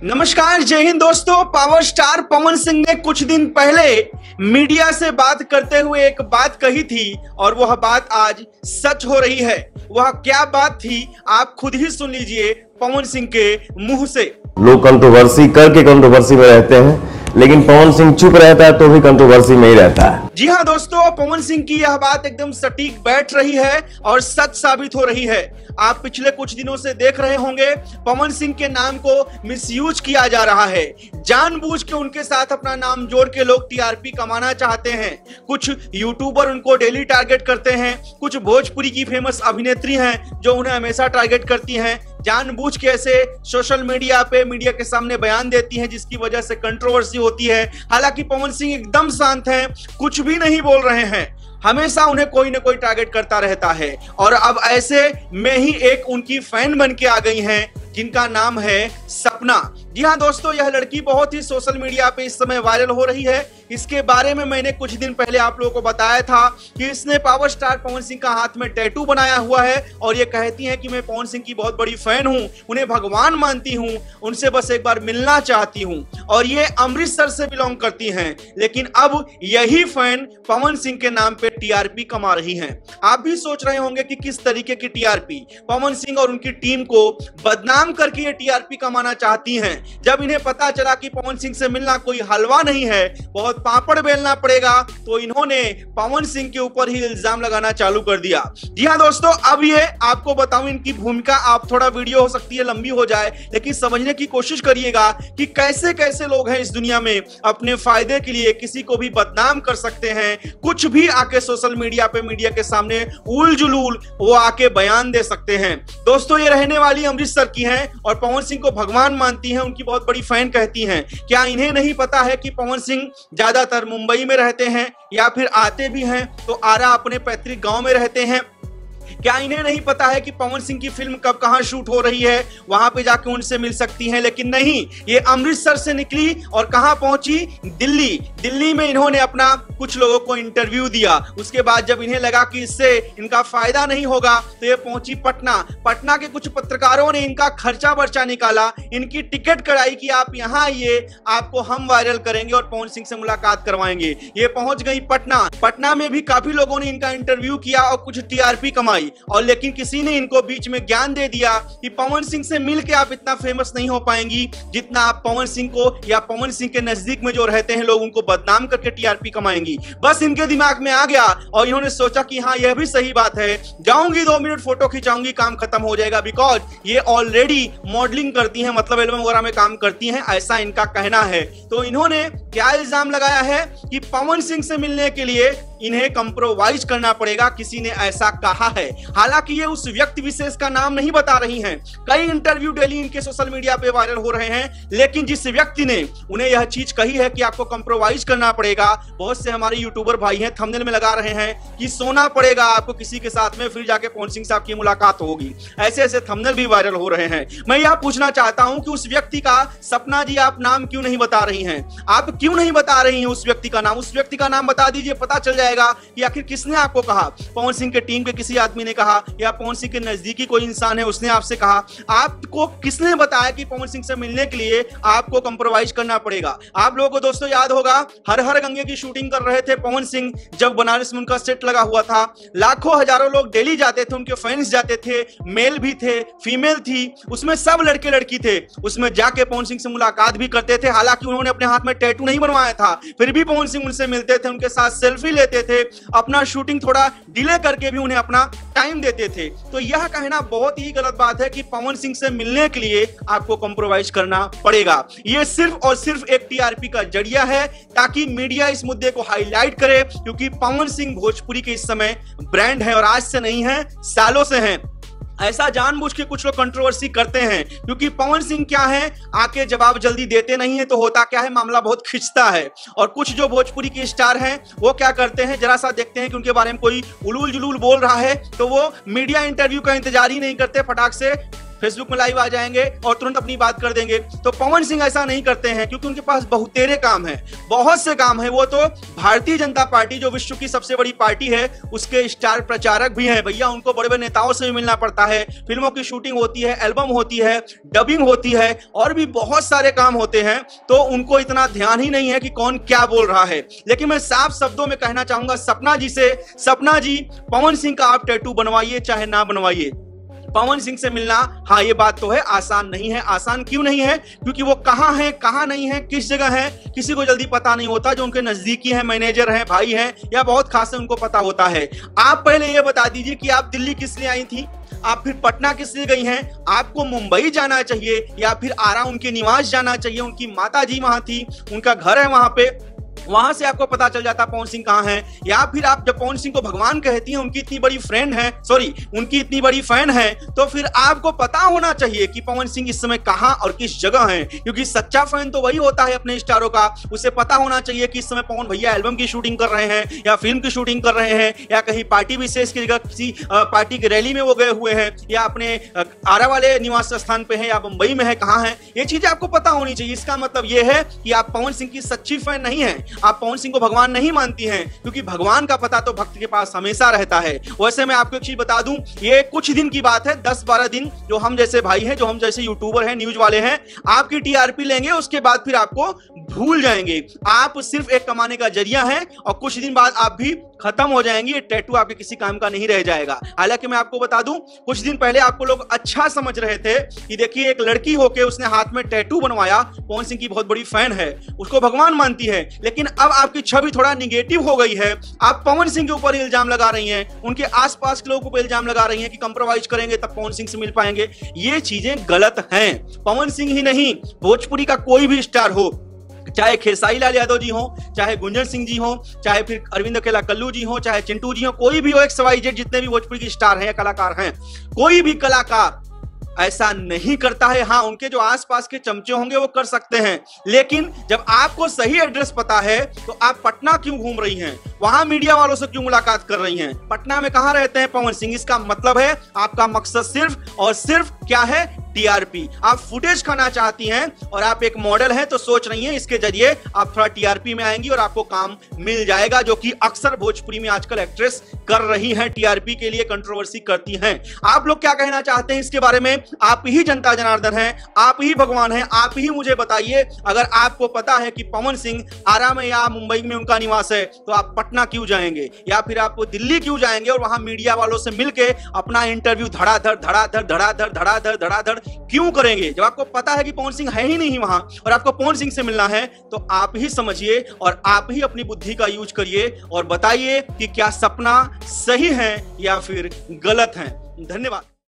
नमस्कार, जय हिंद दोस्तों। पावर स्टार पवन सिंह ने कुछ दिन पहले मीडिया से बात करते हुए एक बात कही थी और वह बात आज सच हो रही है। वह क्या बात थी आप खुद ही सुन लीजिए पवन सिंह के मुंह से। लोग कंट्रोवर्सी करके कंट्रोवर्सी में रहते हैं, लेकिन पवन सिंह चुप रहता है तो भी कंट्रोवर्सी में ही रहता है। जी हाँ दोस्तों, पवन सिंह की यह बात एकदम सटीक बैठ रही है और सच साबित हो रही है। आप पिछले कुछ दिनों से देख रहे होंगे पवन सिंह के नाम को मिसयूज किया जा रहा है। जानबूझ के उनके साथ अपना नाम जोड़ के लोग टीआरपी कमाना चाहते हैं। कुछ यूट्यूबर उनको डेली टारगेट करते हैं, कुछ भोजपुरी की फेमस अभिनेत्री हैं जो उन्हें हमेशा टारगेट करती हैं। जानबूझ के ऐसे सोशल मीडिया पे मीडिया के सामने बयान देती हैं जिसकी वजह से कंट्रोवर्सी होती है। हालांकि पवन सिंह एकदम शांत हैं, कुछ भी नहीं बोल रहे हैं। हमेशा उन्हें कोई ना कोई टारगेट करता रहता है और अब ऐसे में ही एक उनकी फैन बन के आ गई हैं जिनका नाम है सपना। जी हाँ दोस्तों, यह लड़की बहुत ही सोशल मीडिया पे इस समय वायरल हो रही है। इसके बारे में मैंने कुछ दिन पहले आप लोगों को बताया था कि इसने पावर स्टार पवन सिंह का हाथ में टैटू बनाया हुआ है और ये कहती है कि मैं पवन सिंह की बहुत बड़ी फैन हूं, उन्हें भगवान मानती हूं, उनसे बस एक बार मिलना चाहती हूं। और ये अमृतसर से बिलोंग करती हैं, लेकिन अब यही फैन पवन सिंह के नाम पे टीआरपी कमा रही हैं। आप भी सोच रहे होंगे कि किस तरीके की टीआरपी। पवन सिंह और उनकी टीम को बदनाम करके ये टीआरपी कमाना चाहती हैं। जब इन्हें पता चला कि पवन सिंह से मिलना कोई हलवा नहीं है, बहुत पापड़ बेलना पड़ेगा, तो इन्होंने पवन सिंह के ऊपर ही इल्जाम लगाना चालू कर दिया। जी हाँ दोस्तों, अब ये आपको बताऊं इनकी भूमिका। आप थोड़ा वीडियो हो सकती है लंबी हो जाए, लेकिन समझने की कोशिश करिएगा कि कैसे कैसे लोग हैं इस दुनिया में अपने फायदे के लिए किसी को भी बदनाम कर सकते हैं। कुछ भी आके सोशल मीडिया पे मीडिया के सामने उल जुलूल वो आके बयान दे सकते हैं। दोस्तों, ये रहने वाली अमृतसर की हैं और पवन सिंह को भगवान मानती हैं, उनकी बहुत बड़ी फैन कहती हैं। क्या इन्हें नहीं पता है कि पवन सिंह ज्यादातर मुंबई में रहते हैं या फिर आते भी हैं तो आरा अपने पैतृक गांव में रहते हैं? क्या इन्हें नहीं पता है कि पवन सिंह की फिल्म कब कहां शूट हो रही है? वहां पे जाके उनसे मिल सकती हैं। लेकिन नहीं, ये अमृतसर से निकली और कहां पहुंची? दिल्ली। दिल्ली में इन्होंने अपना कुछ लोगों को इंटरव्यू दिया। उसके बाद जब इन्हें लगा कि इससे इनका फायदा नहीं होगा तो ये पहुंची पटना। पटना के कुछ पत्रकारों ने इनका खर्चा बर्चा निकाला, इनकी टिकट कराई कि आप यहाँ आइए, आपको हम वायरल करेंगे और पवन सिंह से मुलाकात करवाएंगे। ये पहुंच गई पटना। पटना में भी काफी लोगों ने इनका इंटरव्यू किया और कुछ टीआरपी कमाई। और लेकिन किसी ने इनको बीच में ज्ञान दे दिया कि पवन सिंह से मिलके आप इतना फेमस नहीं हो पाएंगी जितना आप पवन सिंह को या पवन सिंह के नजदीक में जो रहते हैं लोग उनको बदनाम करके टीआरपी कमाएंगी। बस इनके दिमाग में आ गया और इन्होंने सोचा कि हाँ, यह भी सही बात है, जाऊंगी 2 मिनट फोटो खिंचाऊंगी, काम खत्म हो जाएगा। बिकॉज ये ऑलरेडी मॉडलिंग करती हैं, मतलब एल्बम वगैरह में काम करती हैं, ऐसा इनका कहना है। तो इन्होंने क्या इल्जाम लगाया है कि पवन सिंह से मिलने के लिए इन्हें कंप्रोमाइज करना पड़ेगा, किसी ने ऐसा कहा है। हालांकि ये उस व्यक्ति विशेष का नाम नहीं बता रही हैं। कई इंटरव्यू डेली इनके सोशल मीडिया पे वायरल हो रहे हैं, लेकिन जिस व्यक्ति ने उन्हें यह चीज कही है कि आपको कंप्रोमाइज करना पड़ेगा, बहुत से हमारे यूट्यूबर भाई हैं थंबनेल में लगा रहे हैं कि सोना पड़ेगा आपको किसी के साथ में, फिर जाके पवन सिंह साहब की मुलाकात होगी। ऐसे ऐसे थंबनेल भी वायरल हो रहे हैं। मैं यह पूछना चाहता हूं कि उस व्यक्ति का, सपना जी, आप नाम क्यों नहीं बता रही हैं? आप क्यों नहीं बता रही हैं उस व्यक्ति का नाम? उस व्यक्ति का नाम बता दीजिए, पता चल जाएगा कि आखिर किसने आपको कहा। पवन सिंह के टीम के किसी आदमी ने कहा या पवन सिंह के नजदीकी कोई इंसान है उसने आपसे कहा? आपको किसने बताया कि पवन सिंह से मिलने के लिए आपको कंप्रोमाइज करना पड़ेगा? आप लोगों को दोस्तों याद होगा, हर हर गंगे की शूटिंग कर रहे थे पवन सिंह, जब बनारस में उनका सेट लगा हुआ था। लाखों हजारों लोग डेली जाते थे, उनके फैंस जाते थे, मेल भी थे, फीमेल थी, उसमें सब लड़के लड़की थे। उसमें जाके पवन सिंह से मुलाकात भी करते थे। हालांकि उन्होंने अपने हाथ में टैटू नहीं बनवाया था, फिर भी पवन सिंह उनसे मिलते थे, उनके साथ सेल्फी लेते थे, अपना शूटिंग थोड़ा डिले करके भी उन्हें अपना टाइम देते थे। तो यह कहना बहुत ही गलत बात है कि पवन सिंह से मिलने के लिए आपको कंप्रोमाइज करना पड़ेगा। यह सिर्फ और सिर्फ एक टीआरपी का जरिया है ताकि मीडिया इस मुद्दे को हाईलाइट करे, क्योंकि पवन सिंह भोजपुरी के इस समय ब्रांड है और आज से नहीं है, सालों से हैं। ऐसा जानबूझ के कुछ लोग कंट्रोवर्सी करते हैं क्योंकि पवन सिंह क्या है, आके जवाब जल्दी देते नहीं है, तो होता क्या है, मामला बहुत खिंचता है। और कुछ जो भोजपुरी के स्टार हैं वो क्या करते हैं, जरा सा देखते हैं कि उनके बारे में कोई उलूल जुलूल बोल रहा है तो वो मीडिया इंटरव्यू का इंतजार ही नहीं करते, फटाक से फेसबुक में लाइव आ जाएंगे और तुरंत अपनी बात कर देंगे। तो पवन सिंह ऐसा नहीं करते हैं क्योंकि उनके पास बहुतेरे काम है, बहुत से काम है। वो तो भारतीय जनता पार्टी जो विश्व की सबसे बड़ी पार्टी है उसके स्टार प्रचारक भी हैं भैया। उनको बड़े बड़े नेताओं से भी मिलना पड़ता है, फिल्मों की शूटिंग होती है, एल्बम होती है, डबिंग होती है और भी बहुत सारे काम होते हैं। तो उनको इतना ध्यान ही नहीं है कि कौन क्या बोल रहा है। लेकिन मैं साफ शब्दों में कहना चाहूंगा सपना जी से, सपना जी पवन सिंह का आप टैटू बनवाइए चाहे ना बनवाइए, पवन सिंह से मिलना, हाँ ये बात तो है, आसान नहीं है। आसान क्यों नहीं है? क्योंकि वो कहां है, कहां नहीं है, किस जगह है, किसी को जल्दी पता नहीं होता। जो उनके नजदीकी है, मैनेजर है, भाई है या बहुत खास है, उनको पता होता है। आप पहले ये बता दीजिए कि आप दिल्ली किस लिए आई थी, आप फिर पटना किस लिए गई हैं, आपको मुंबई जाना चाहिए या फिर आरा उनके निवास जाना चाहिए। उनकी माता जी वहां थी, उनका घर है वहां पे, वहां से आपको पता चल जाता पवन सिंह कहां है। या फिर आप जब पवन सिंह को भगवान कहती हैं, उनकी इतनी बड़ी फ्रेंड है, उनकी इतनी बड़ी फैन है, तो फिर आपको पता होना चाहिए कि पवन सिंह इस समय कहां और किस जगह हैं। क्योंकि सच्चा फैन तो वही होता है अपने स्टारों का। उसे पता होना चाहिए कि इस समय पवन भैया एल्बम की शूटिंग कर रहे हैं या फिल्म की शूटिंग कर रहे हैं या कहीं पार्टी विशेष की जगह किसी पार्टी की रैली में वो गए हुए हैं या अपने आरा वाले निवास स्थान पे है या मुंबई में है, कहां है, ये चीजें आपको पता होनी चाहिए। इसका मतलब ये है कि आप पवन सिंह की सच्ची फैन नहीं है, आप पवन सिंह को भगवान नहीं मानती हैं। क्योंकि भगवान का पता तो भक्त के पास हमेशा रहता है। वैसे मैं आपको एक चीज बता दूं, ये कुछ दिन की बात है, 10-12 दिन, जो हम जैसे भाई हैं, जो हम जैसे यूट्यूबर हैं, न्यूज वाले हैं, आपकी टीआरपी लेंगे, उसके बाद फिर आपको भूल जाएंगे। आप सिर्फ एक कमाने का जरिया हैं और कुछ दिन बाद आप भी खत्म हो जाएंगे। ये टैटू आपके किसी काम का नहीं रह जाएगा। हालांकि मैं आपको बता दूं, कुछ दिन पहले आपको लोग अच्छा समझ रहे थे कि देखिए एक लड़की होके उसने हाथ में टैटू बनवाया, पवन सिंह की बहुत बड़ी फैन है, उसको भगवान मानती है। लेकिन अब आपकी छवि थोड़ा निगेटिव हो गई है। आप पवन सिंह के ऊपर इल्जाम लगा रही हैं, उनके आसपास के लोगों पर इल्जाम लगा रही हैं कि कंप्रोमाइज करेंगे तब पवन सिंह से मिल पाएंगे। ये चीजें गलत हैं। पवन सिंह ही नहीं, भोजपुरी का कोई भी स्टार हो, चाहे खेसारी लाल यादव जी हो, चाहे गुंजन सिंह जी हो, चाहे फिर अरविंद अकेला कल्लू जी हो, चाहे चिंटू जी हो, कोई भी हो, XYZ जितने भी भोजपुरी के स्टार हैं या कलाकार हैं, कोई भी कलाकार ऐसा नहीं करता है। हाँ, उनके जो आसपास के चमचे होंगे वो कर सकते हैं। लेकिन जब आपको सही एड्रेस पता है तो आप पटना क्यों घूम रही हैं, वहां मीडिया वालों से क्यों मुलाकात कर रही हैं? पटना में कहां रहते हैं पवन सिंह? इसका मतलब है आपका मकसद सिर्फ और सिर्फ क्या है? टीआरपी। आप फुटेज खाना चाहती हैं और आप एक मॉडल हैं तो सोच रही हैं इसके जरिए आप थोड़ा टीआरपी में आएंगी और आपको काम मिल जाएगा, जो कि अक्सर भोजपुरी में आजकल एक्ट्रेस कर रही हैं, टीआरपी के लिए कंट्रोवर्सी करती हैं। आप लोग क्या कहना चाहते हैं इसके बारे में? आप ही जनता जनार्दन हैं, आप ही भगवान हैं, आप ही मुझे बताइए। अगर आपको पता है कि पवन सिंह आरा में या मुंबई में उनका निवास है तो आप पटना क्यों जाएंगे या फिर आप दिल्ली क्यों जाएंगे और वहां मीडिया वालों से मिलके अपना इंटरव्यू धड़ाधड़ धड़ाधड़ धड़ाधड़ धड़ाधड़ धड़ाधड़ क्यों करेंगे? जब आपको पता है कि पवन सिंह है ही नहीं वहां और आपको पवन सिंह से मिलना है, तो आप ही समझिए और आप ही अपनी बुद्धि का यूज करिए और बताइए कि क्या सपना सही है या फिर गलत है। धन्यवाद।